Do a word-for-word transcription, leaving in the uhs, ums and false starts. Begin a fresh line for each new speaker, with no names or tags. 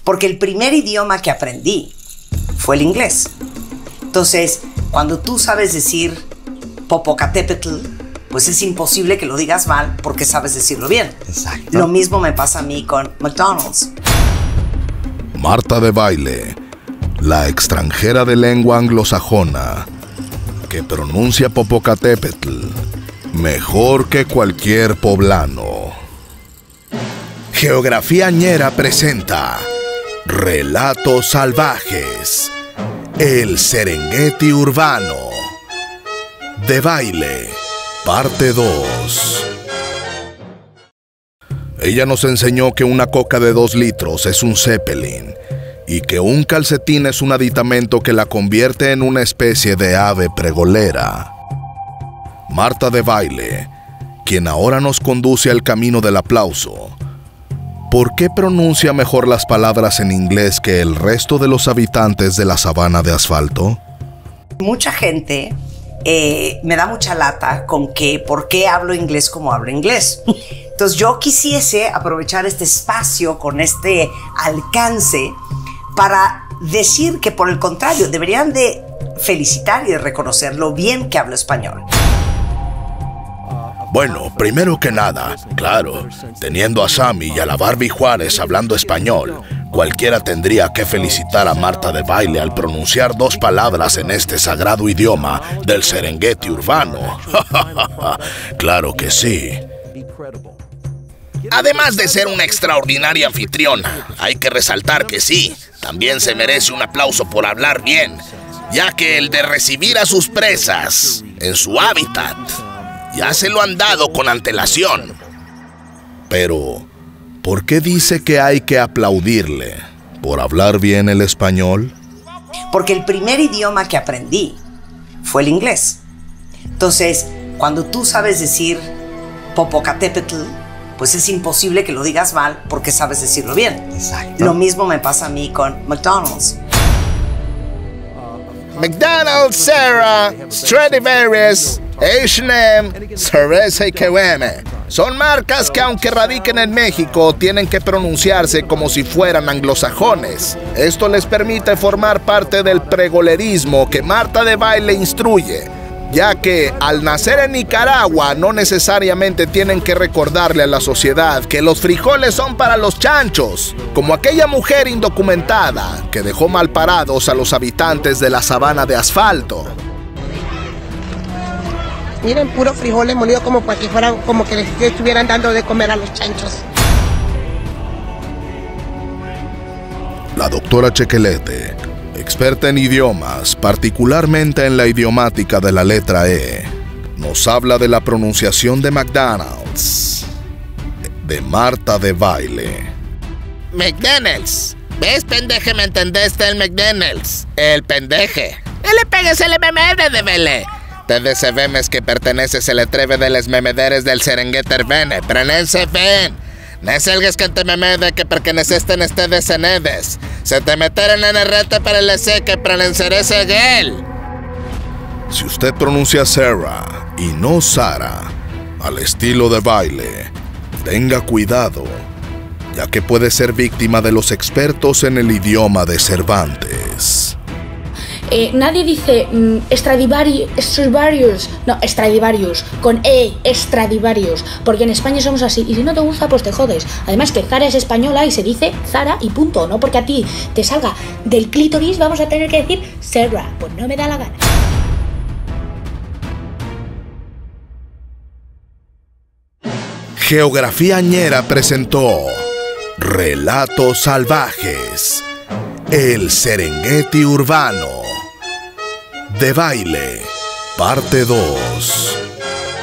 Porque el primer idioma que aprendí fue el inglés. Entonces, cuando tú sabes decir Popocatépetl, pues es imposible que lo digas mal porque sabes decirlo bien.
Exacto.
Lo mismo me pasa a mí con McDonald's.
Marta de Baile, la extranjera de lengua anglosajona, que pronuncia Popocatépetl mejor que cualquier poblano. Geografía Ñera presenta Relatos Salvajes, el Serengeti Urbano. De Baile, parte dos. Ella nos enseñó que una coca de dos litros es un Zeppelin y que un calcetín es un aditamento que la convierte en una especie de ave pregolera. Marta de Baile, quien ahora nos conduce al camino del aplauso. ¿Por qué pronuncia mejor las palabras en inglés que el resto de los habitantes de la sabana de asfalto?
Mucha gente eh, me da mucha lata con que por qué hablo inglés como hablo inglés. Entonces yo quisiese aprovechar este espacio con este alcance para decir que por el contrario deberían de felicitar y de reconocer lo bien que hablo español.
Bueno, primero que nada, claro, teniendo a Sammy y a la Barbie Juárez hablando español, cualquiera tendría que felicitar a Marta de Baile al pronunciar dos palabras en este sagrado idioma del Serengeti urbano. Claro que sí. Además de ser una extraordinaria anfitriona, hay que resaltar que sí, también se merece un aplauso por hablar bien, ya que el de recibir a sus presas en su hábitat ya se lo han dado con antelación. Pero, ¿por qué dice que hay que aplaudirle? ¿Por hablar bien el español?
Porque el primer idioma que aprendí fue el inglés. Entonces, cuando tú sabes decir Popocatépetl, pues es imposible que lo digas mal porque sabes decirlo bien.
Exacto.
Lo mismo me pasa a mí con McDonald's.
McDonald's, Sarah, Stradivarius, H and M, Cerveza y K M son marcas que aunque radiquen en México tienen que pronunciarse como si fueran anglosajones. Esto les permite formar parte del pregolerismo que Marta de Baile instruye, ya que al nacer en Nicaragua no necesariamente tienen que recordarle a la sociedad que los frijoles son para los chanchos, como aquella mujer indocumentada que dejó mal parados a los habitantes de la sabana de asfalto.
Miren, puros frijoles molidos como para que fueran, como que les estuvieran dando de comer a los chanchos.
La doctora Chequelete, experta en idiomas, particularmente en la idiomática de la letra E, nos habla de la pronunciación de McDonald's, de Marta de Baile.
McDonald's. ¿Ves, pendeje? ¿Me entendiste? El McDonald's. El pendeje. No le pegues el M M de Bele. Te sabemos que pertenece se le treve de les memederes del Serengeti Urbano, pero no se ven. No es el que te memede que perteneceste en este de Senedes. Se te metieron en el rete para el sé que pronunciarse gel.
Si usted pronuncia Sarah y no Sara, al estilo de Baile, tenga cuidado, ya que puede ser víctima de los expertos en el idioma de Cervantes.
Eh, nadie dice mm, Stradivarius, Stradivarius, no, Stradivarius, con E, Stradivarius, porque en España somos así, y si no te gusta, pues te jodes. Además que Zara es española y se dice Zara y punto, no porque a ti te salga del clítoris vamos a tener que decir Sarah, pues no me da la gana.
Geografía Ñera presentó Relatos Salvajes, el Serengeti Urbano. De Baile, parte dos.